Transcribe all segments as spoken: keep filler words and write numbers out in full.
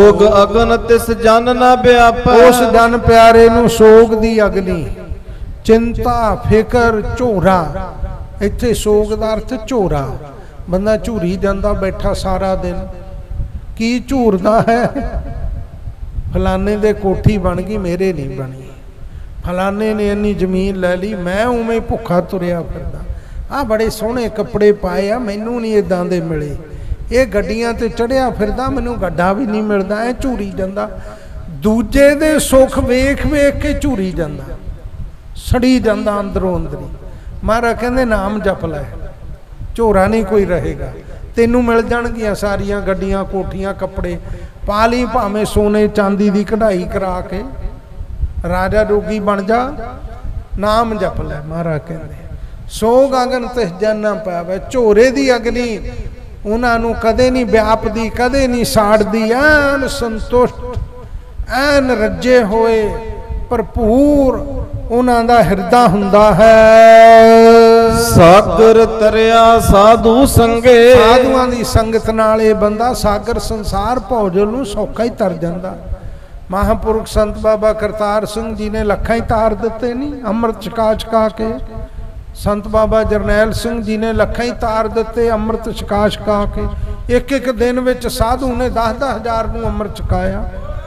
सोग अगन तिस जन न व्यापै। उस जन प्यारे नूं सोग दी अग्नि, चिंता फिकर झोरा। इत्थे सोग दा अर्थ झोरा, बंदा झूरी जांदा बैठा सारा दिन। की झूरदा है? फलाने दे कोठी बन गई, मेरे नहीं बनी। फलाने ने इन्नी जमीन लै ली, मैं उवें भुखा तुरिया फिरदा। आ बड़े सोहणे कपड़े पाए आ, मैनू नहीं इदां दे मिले। ये गड्डियां ते चढ़िया फिरदा, मैनू गड्ढा भी नहीं मिलदा। ऐ झूरी जांदा, दूजे दे सुख वेख वेख के झूरी जांदा, सड़ी जांदा अंदरों अंदरी। महाराज कहंदे नाम जप लै, झोरा नहीं कोई रहेगा। तेनू मिल जाणगियां सारियां गड्डियां, कोठियां, कपड़े पा ली, भावें सोने चांदी दी कढ़ाई करा के राजा जोगी बन जा, नाम जप लै। महाराज कहंदे सोग अगन तिस जन न पावै। झोरे दी अग्नि उन्होंने कदे नहीं व्यापदी, कदे नहीं साड़दी। ऐन संतुष्ट, ऐन रजे होए, भरपूर उन्हां दा हिरदा हुंदा है। सागर तरिया साधु संगे। साधुआं दी संगत नाल ये बंदा सागर संसार भौजल नूं सौखा ही तर जांदा। महापुरुष संत बाबा करतार सिंह जी ने लखां ही तार दिते नहीं, अमृत छका छका के। संत बाबा जरनैल सिंह जी ने लखां ही तार दिते, अमृत छका छका के। एक एक दिन विच साधु ने दस दस हजार नूं अमृत छकाया।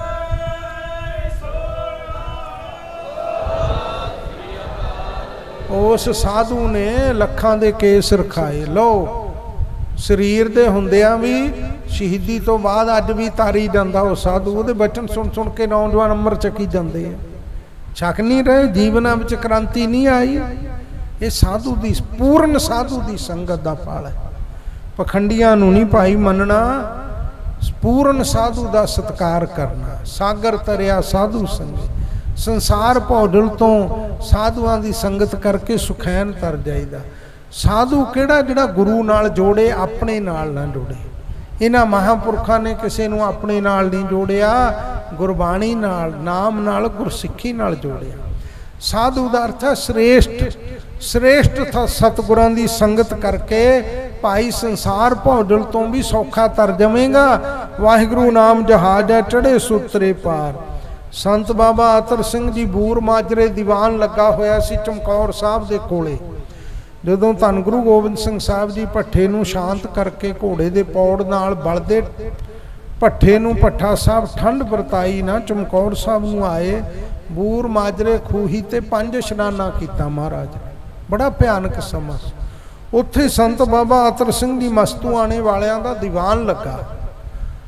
उस साधु ने लखां दे केस रखाए। लो शरीर दे हुंदियां भी शहीदी तो बाद अज भी तारी जांदा वो साधु। उहदे बचन सुन सुन के नौजवान अमर चकी जाते हैं। छक नहीं रहे, जीवना विच क्रांति नहीं आई। ये साधु दी, पूर्ण साधु दी संगत दा फल है। पखंडियां नूं नहीं भाई मनना, पूर्ण साधु दा सत्कार करना। सागर तरिया साधु संगे, संसार भौजल तो साधुआं दी संगत करके सुखैन तर जाईदा। साधु केड़ा जिहड़ा गुरु नाल जोड़े, अपने नाल ना जोड़े। इन्हां महापुरखां ने किसी नूं अपने नाल नहीं जोड़िया, गुरबाणी नाल, नाम नाल, गुरसिੱਖੀ नाल जोड़िया। साधु दा अर्थ है श्रेष्ठ। श्रेष्ठ था सतगुरां दी संगत करके भाई संसार भौजल तो भी सौखा तर जमेगा। वाहिगुरु नाम जहाज है चढ़े सूत्रे पार। संत बाबा अतर सिंह जी बूर माजरे दीवान लगा होया सी चमकौर साहब दे कोले। जदों धन गुरु गोबिंद सिंह साहब जी भट्ठे नूं शांत करके घोड़े दे पौड़ नाल बलदे भट्ठे नूं भट्ठा साहब ठंड वरताई ना चमकौर साहब नूं आए। बूर माजरे खूही ते पंज इशनाना कीता महाराज। बड़ा भयानक समा। उत्थे संत बाबा अतर सिंह जी मस्तू आने वालियां दा दीवान लगा।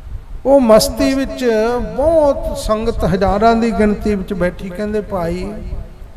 वो मस्ती विच बहुत संगत हज़ारां दी गिणती विच बैठी। कहंदे भाई